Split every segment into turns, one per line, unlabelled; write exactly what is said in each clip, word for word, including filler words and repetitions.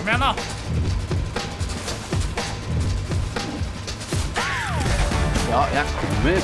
Kom igjen da!
Ja, jeg kommer.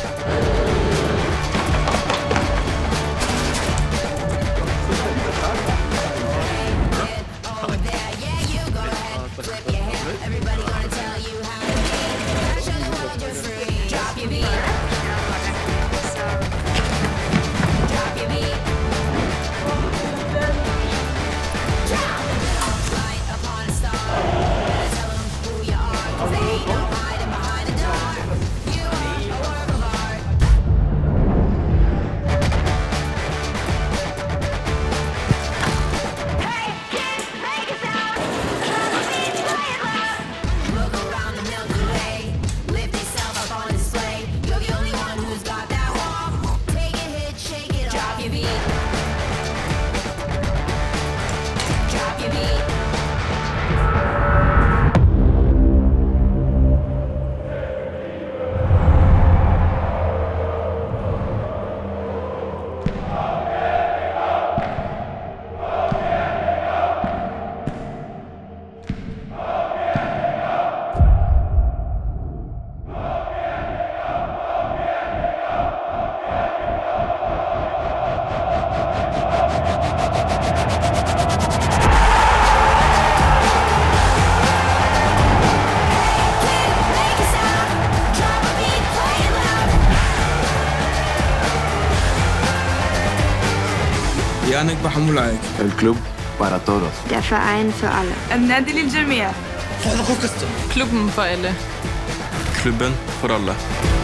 El club para todos.
Der Verein für alle.
النادي للجميع.
Klubben for alle.
Klubben for alle.